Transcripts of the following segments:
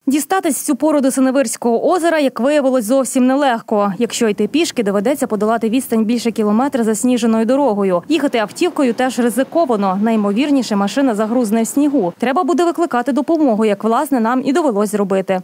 Дістатись в цю пору до Синевирського озера, як виявилось, зовсім нелегко. Якщо йти пішки, доведеться подолати відстань більше кілометра засніженою дорогою. Їхати автівкою теж ризиковано. Найімовірніше, машина загрузне в снігу. Треба буде викликати допомогу, як, власне, нам і довелось зробити.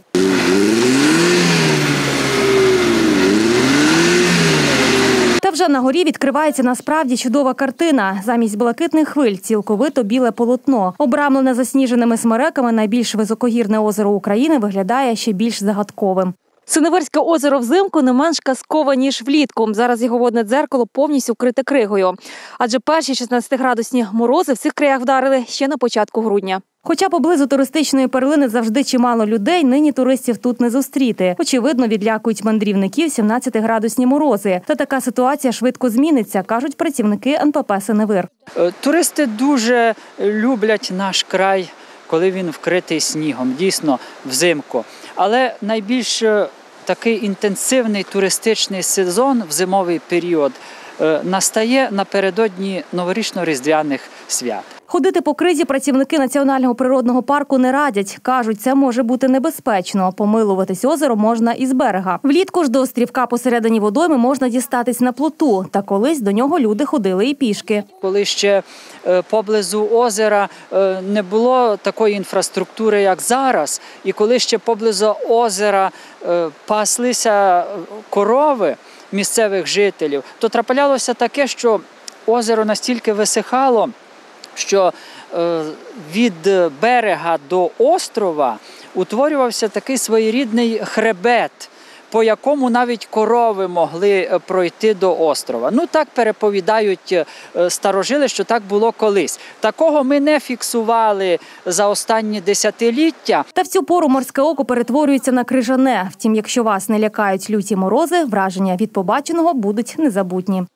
Та вже на горі відкривається насправді чудова картина. Замість блакитних хвиль – цілковито біле полотно. Обрамлене засніженими смереками, найбільш високогірне озеро України виглядає ще більш загадковим. Синевирське озеро взимку не менш казкове, ніж влітку. Зараз його водне дзеркало повністю вкрите кригою. Адже перші 16-градусні морози в цих краях вдарили ще на початку грудня. Хоча поблизу туристичної перлини завжди чимало людей, нині туристів тут не зустріти. Очевидно, відлякують мандрівників 17-градусні морози. Та така ситуація швидко зміниться, кажуть працівники НПП «Синевир». Туристи дуже люблять наш край, коли він вкритий снігом, дійсно, взимку. Але найбільш такий інтенсивний туристичний сезон в зимовий період настає напередодні новорічно-різдвяних свят. Ходити по кризі працівники Національного природного парку не радять. Кажуть, це може бути небезпечно. Помилуватись озеро можна із берега. Влітку ж до острівка посередині водойми можна дістатись на плоту. Та колись до нього люди ходили і пішки. Коли ще поблизу озера не було такої інфраструктури, як зараз, і коли ще поблизу озера паслися корови місцевих жителів, то траплялося таке, що озеро настільки висихало, що від берега до острова утворювався такий своєрідний хребет, по якому навіть корови могли пройти до острова. Ну, так переповідають старожили, що так було колись. Такого ми не фіксували за останні десятиліття. Та в цю пору морське око перетворюється на крижане. Втім, якщо вас не лякають люті морози, враження від побаченого будуть незабутні.